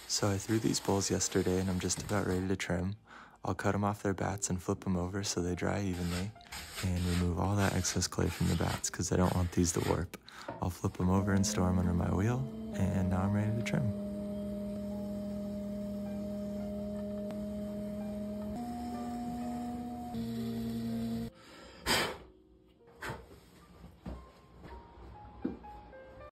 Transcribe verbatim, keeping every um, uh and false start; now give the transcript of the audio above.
So I threw these bowls yesterday and I'm just about ready to trim. I'll cut them off their bats and flip them over so they dry evenly and remove all that excess clay from the bats because I don't want these to warp. I'll flip them over and store them under my wheel, and now I'm ready to trim.